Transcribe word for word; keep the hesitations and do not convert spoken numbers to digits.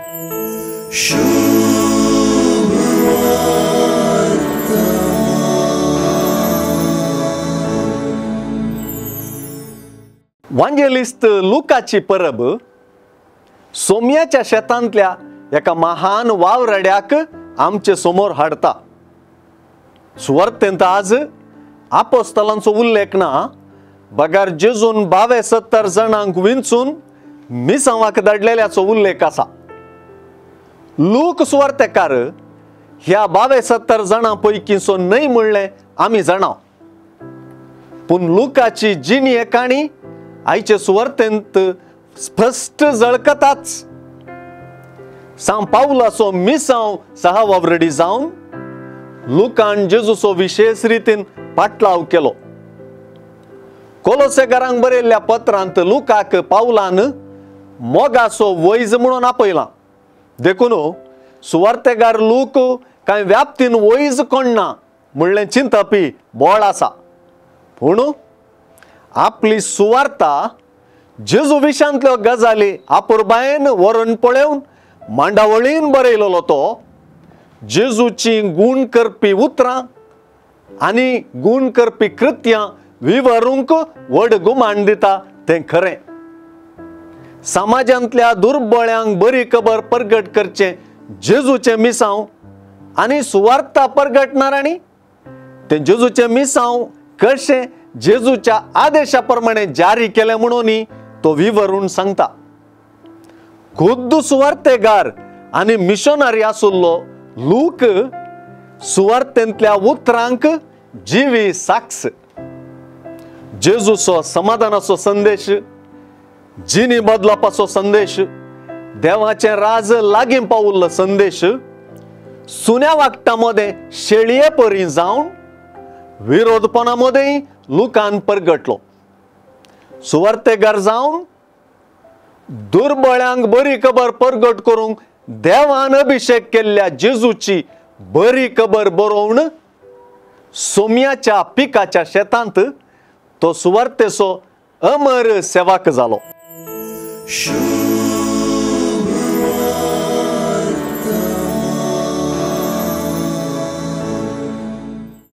वांजेलिस्त लुकाची परब सोम्याच्या शेतांतल्या एका महान वावरड्याक आमचे समोर हाडता। सुवार्थेंत आज आपोस्तलांचो उल्लेख ना, बगार जेजून बावे सत्तर जणांक विंचून मिसावाक धाडलेल्याचो उल्लेख आसा। लूक सुवार्थेकार ह्या बावे सत्तर जणां पैकीचो न्हय म्हणलें आमी जाणाव, पूण लुकाची जिणी काणी आयचे सुवार्थेंत स्पष्ट झळकताच। सांव पावलाचो मिसांव सहा वावरडी जावन लुकान जेजूचो विशेष रितीन पाटलाव केलो। कोलोसेकारांक बरयल्ल्या पत्रांत लुकाक पावलान मोगाचो वैज म्हणून आपयला। देखून सुवार्थेकार लूक कांय व्याप्तीन वैज कोणना म्हणलें चिंतपी बोळ आसा, पूण आपली सुवार्ता जेजू विशांतल्यो गजाली आपुरबायेन व्हरून पळोवन मांडावळीन बरयलेलो तो जेजूची गुण करपी उतरां आनी गुण करपी कृत्यां विवरूंक व्हड गुमान दिता तें खरें। समाजांतल्या दुर्बळ्यांक बरी खबर परगट करचें जेजूचें मिसांव आनी सुवार्ता परगटणारांनी तें जेजूचें मिसांव कशें जेजूच्या आदेशा प्रमाणे जारी केलें म्हणून तो विवरून सांगता। खुद्द सुवार्थेगार आनी मिशनरी आसुल्लो लूक सुवार्थेंतल्या उतरांक जिवी साक्ष। जेजूचो समाधानाचो संदेश, जिणी बदलपाचो संदेश, देवाचें राज लागीं पावुल्लो संदेश सुन्या वागटा मदें शेळये परी जावन विरोधपणा मदें लुकान परगटलो। सुवार्थेगार जावन दुर्बळ्यांक बरी खबर परगट करूंक देवान अभिषेक केल्ल्या जेजूची बरी खबर बरोवन सोम्याच्या पिकाच्या शेतांत तो सुवार्थेचो अमर सेवक जालो।